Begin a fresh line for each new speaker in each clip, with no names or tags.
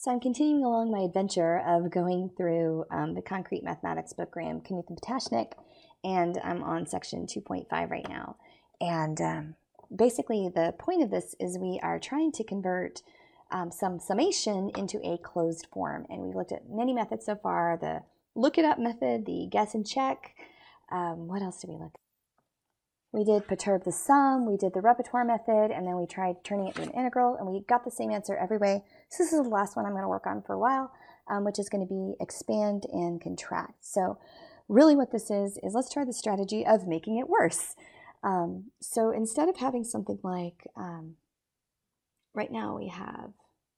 So I'm continuing along my adventure of going through the concrete mathematics book, Knuth and Patashnik, and I'm on section 2.5 right now. And basically the point of this is we are trying to convert some summation into a closed form. And we've looked at many methods so far, the look it up method, the guess and check. What else did we look at? We did perturb the sum, we did the repertoire method, and then we tried turning it into an integral, and we got the same answer every way. So this is the last one I'm going to work on for a while, which is going to be expand and contract. So really what this is let's try the strategy of making it worse. So instead of having something like, right now we have,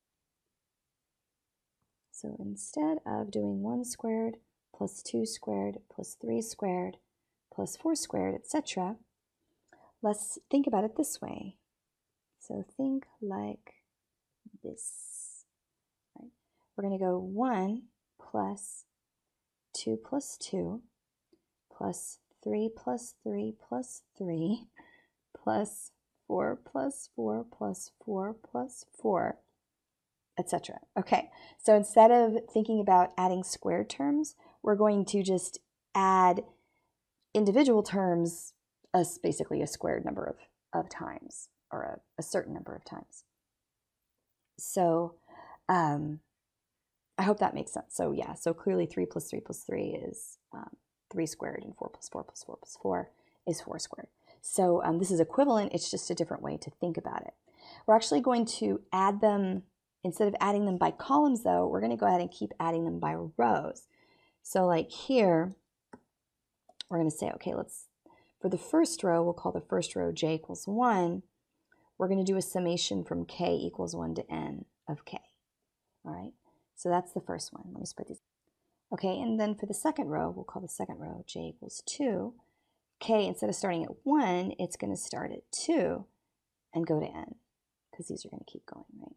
so instead of doing 1 squared plus 2 squared plus 3 squared plus 4 squared, etc., let's think about it this way. So think like this. Right? We're going to go 1 plus 2 plus 2 plus 3 plus 3 plus 3 plus 4 plus 4 plus 4 plus 4, etc. Okay, so instead of thinking about adding squared terms, we're going to just add individual terms as basically a squared number of times, or a certain number of times. So I hope that makes sense. So yeah, so clearly 3 plus 3 plus 3 is 3 squared, and 4 plus 4 plus 4 plus 4 is 4 squared. So this is equivalent, it's just a different way to think about it. We're actually going to add them, instead of adding them by columns though, we're going to go ahead and keep adding them by rows. So like here, we're going to say, okay, for the first row, we'll call the first row j equals 1. We're going to do a summation from k equals 1 to n of k. All right, so that's the first one. Let me spread these. Okay, and then for the second row, we'll call the second row j equals 2. K, instead of starting at 1, it's going to start at 2 and go to n, because these are going to keep going, right?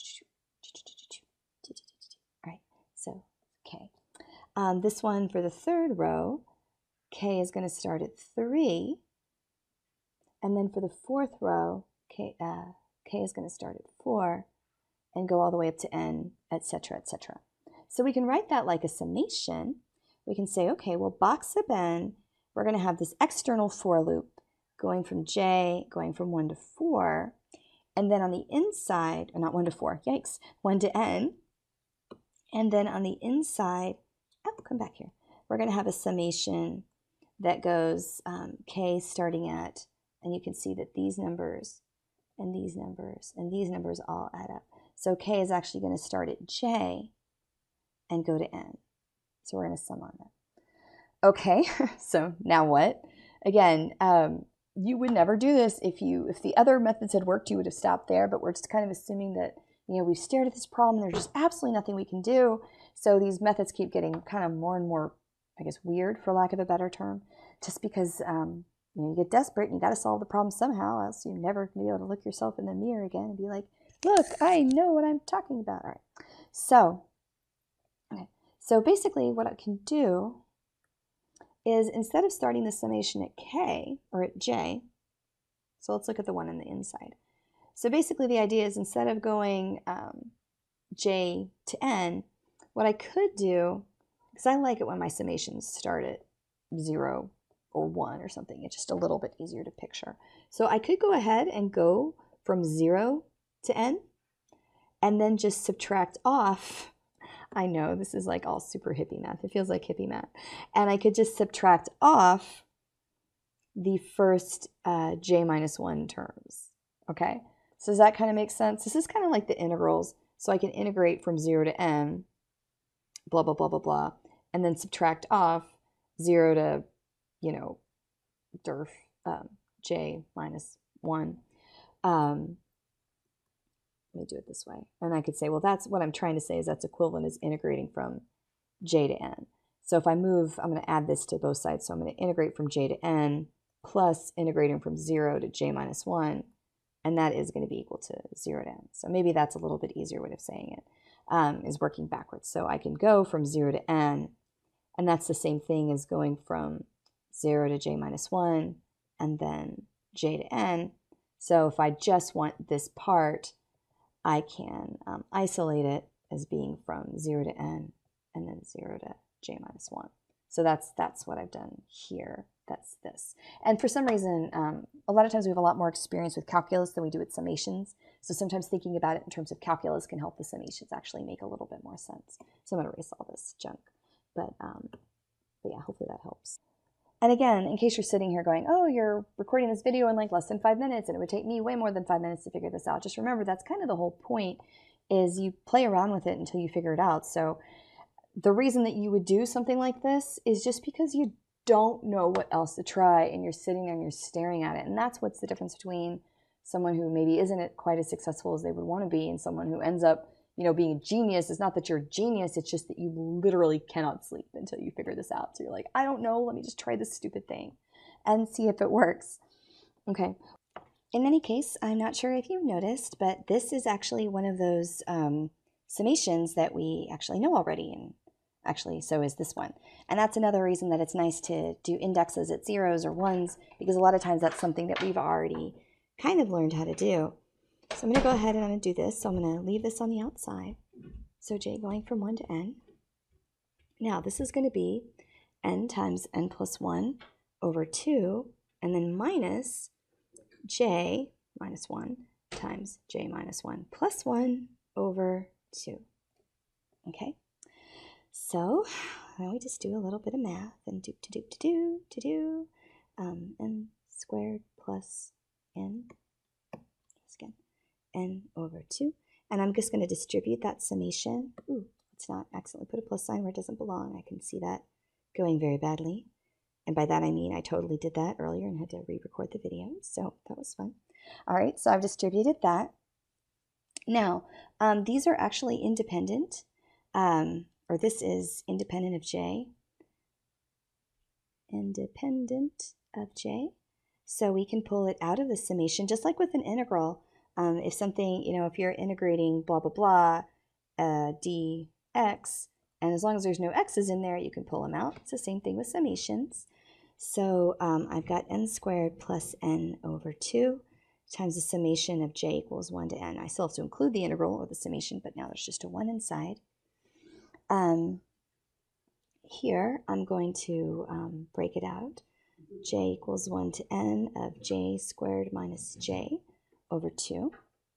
All right, so k. This one for the third row, k is going to start at 3, and then for the fourth row, k is going to start at 4 and go all the way up to n, etc., etc. So we can write that like a summation. We can say, okay, well, box sub n, we're going to have this external for loop going from j, going from 1 to 4, and then on the inside, or not 1 to 4, yikes, 1 to n, and then on the inside, oh, come back here, we're going to have a summation that goes k starting at, and you can see that these numbers and these numbers and these numbers all add up. So k is actually going to start at j and go to n. So we're going to sum on that. Okay, so now what? Again, you would never do this if the other methods had worked, you would have stopped there, but we're just kind of assuming that, we've stared at this problem and there's just absolutely nothing we can do. So these methods keep getting kind of more and more, I guess, weird, for lack of a better term, just because you get desperate and you got to solve the problem somehow, else you're never going to be able to look yourself in the mirror again and be like, look, I know what I'm talking about. All right. So basically what I can do is, instead of starting the summation at k, or at j, so let's look at the one on the inside. So basically the idea is, instead of going j to n, what I could do, because I like it when my summations start at 0 or 1 or something, it's just a little bit easier to picture. So I could go ahead and go from 0 to n, and then just subtract off. I know, this is like all super hippie math. It feels like hippie math. And I could just subtract off the first j minus 1 terms. Okay, so does that kind of make sense? This is kind of like the integrals. So I can integrate from 0 to n, blah, blah, blah, blah, blah, and then subtract off 0 to, j minus 1. Let me do it this way. And I could say, well, that's what I'm trying to say, is that's equivalent as integrating from j to n. So if I move, I'm going to add this to both sides. So I'm going to integrate from j to n plus integrating from 0 to j minus 1. And that is going to be equal to 0 to n. So maybe that's a little bit easier way of saying it, is working backwards. So I can go from 0 to n, and that's the same thing as going from 0 to j minus 1, and then j to n. So if I just want this part, I can isolate it as being from 0 to n and then 0 to j minus 1. So that's what I've done here. That's this. And for some reason, a lot of times we have a lot more experience with calculus than we do with summations. So sometimes thinking about it in terms of calculus can help the summations actually make a little bit more sense. So I'm going to erase all this junk. But yeah, hopefully that helps. And again, in case you're sitting here going, oh, you're recording this video in like less than 5 minutes and it would take me way more than 5 minutes to figure this out. Just remember, that's kind of the whole point, is you play around with it until you figure it out. So the reason that you would do something like this is just because you don't know what else to try and you're sitting there and you're staring at it. And that's what's the difference between someone who maybe isn't quite as successful as they would want to be and someone who ends up, you know, being a genius. Is not that you're a genius, it's just that you literally cannot sleep until you figure this out. So you're like, I don't know, let me just try this stupid thing and see if it works. Okay. In any case, I'm not sure if you've noticed, but this is actually one of those summations that we actually know already, and actually so is this one. And that's another reason that it's nice to do indexes at zeros or ones, because a lot of times that's something that we've already kind of learned how to do. So I'm going to go ahead and I'm going to do this. So I'm going to leave this on the outside. So j going from 1 to n. Now this is going to be n times n plus 1 over 2, and then minus j minus 1 times j minus 1 plus 1 over 2. Okay, so now we just do a little bit of math and do n squared plus n, again, n over 2. And I'm just going to distribute that summation. Ooh, let's not accidentally put a plus sign where it doesn't belong. I can see that going very badly. And by that I mean I totally did that earlier and had to re-record the video, so that was fun. All right, so I've distributed that. Now, these are actually independent, or this is independent of j. Independent of j. So we can pull it out of the summation, just like with an integral. If something, you know, if you're integrating blah, blah, blah, dx, and as long as there's no x's in there, you can pull them out. It's the same thing with summations. So I've got n squared plus n over 2 times the summation of j equals 1 to n. I still have to include the integral or the summation, but now there's just a 1 inside. Here, I'm going to break it out. J equals 1 to n of j squared minus j over 2.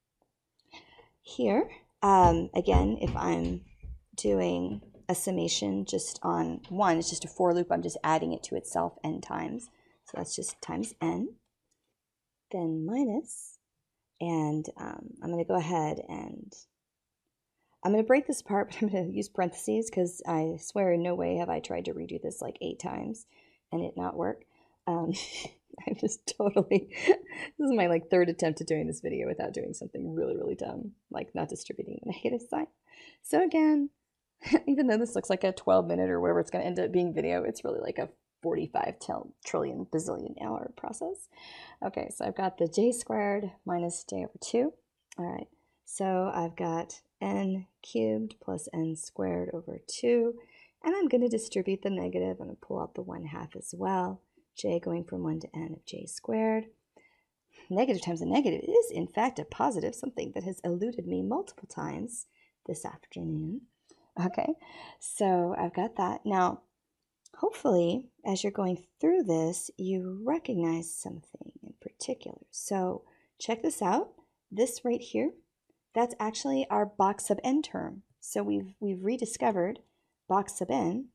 Here, again, if I'm doing a summation just on 1, it's just a for loop, I'm just adding it to itself n times. So that's just times n. Then minus, and I'm going to go ahead and I'm going to break this apart, but I'm going to use parentheses because I swear in no way have I tried to redo this like 8 times and it not work. I'm just totally, this is my like 3rd attempt at doing this video without doing something really, really dumb, like not distributing the negative sign. So again, even though this looks like a 12-minute or whatever it's going to end up being video, it's really like a 45 trillion bazillion hour process. Okay, so I've got the j squared minus j over 2. All right, so I've got n cubed plus n squared over 2, and I'm going to distribute the negative. I'm going to pull out the 1/2 as well. J going from 1 to n of j squared. Negative times a negative is, in fact, a positive, something that has eluded me multiple times this afternoon. Okay, so I've got that. Now, hopefully, as you're going through this, you recognize something in particular. So check this out. This right here, that's actually our box sub n term. So we've rediscovered box sub n.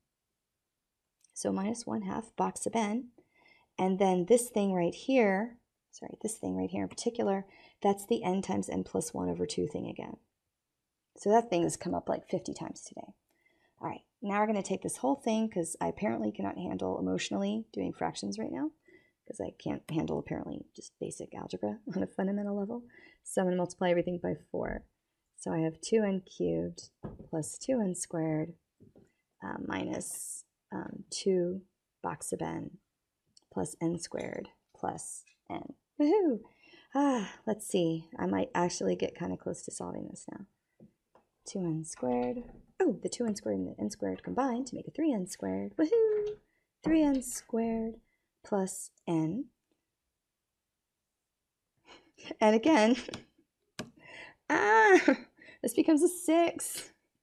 So minus 1/2 box sub n. And then this thing right here, sorry, this thing right here in particular, that's the n times n plus 1 over 2 thing again. So that thing has come up like 50 times today. All right, now we're going to take this whole thing, because I apparently cannot handle emotionally doing fractions right now, because I can't handle apparently just basic algebra on a fundamental level. So I'm going to multiply everything by 4. So I have 2n cubed plus 2n squared minus 2 box sub n plus n squared plus n. Woohoo! Let's see. I might actually get kind of close to solving this now. 2n squared. Oh, the 2n squared and the n squared combined to make a 3n squared. Woohoo! 3n squared plus n. And again, this becomes a 6.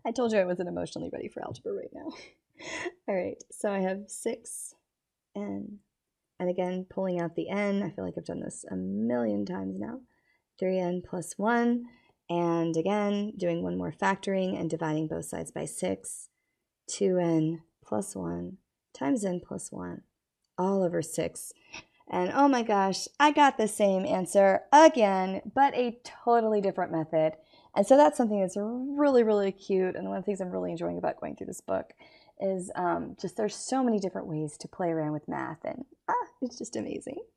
I told you I wasn't emotionally ready for algebra right now. All right, so I have 6n. And again, pulling out the n, I feel like I've done this a million times now. 3n plus 1. And again, doing one more factoring and dividing both sides by 6. 2n plus 1 times n plus 1 all over 6. And oh my gosh, I got the same answer again, but a totally different method. And so that's something that's really, really cute. And one of the things I'm really enjoying about going through this book is just there's so many different ways to play around with math. And it's just amazing.